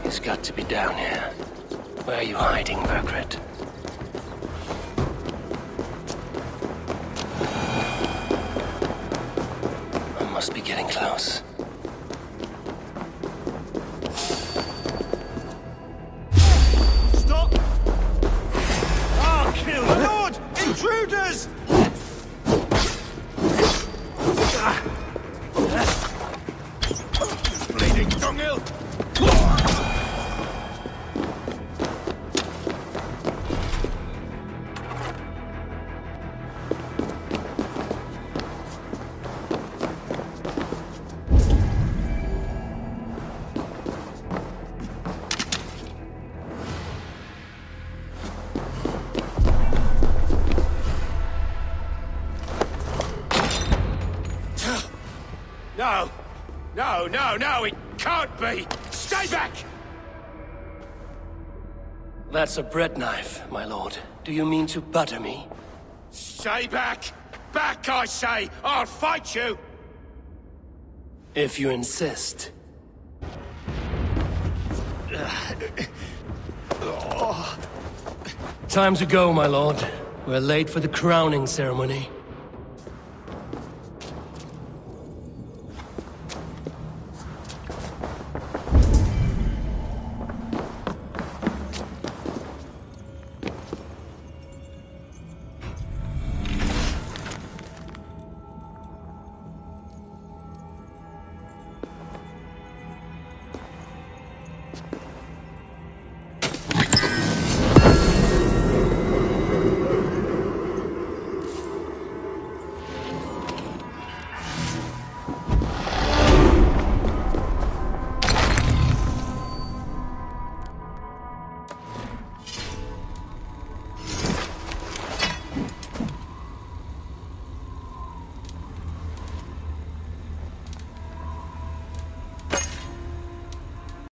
He's got to be down here. Where are you hiding, Margaret? I must be getting close. Stop! I'll kill you! My lord! Intruders! Bleeding dunghill! No! No, no, no! It can't be! Stay back! That's a bread knife, my lord. Do you mean to butter me? Stay back! Back, I say! I'll fight you! If you insist. Time to go, my lord. We're late for the crowning ceremony.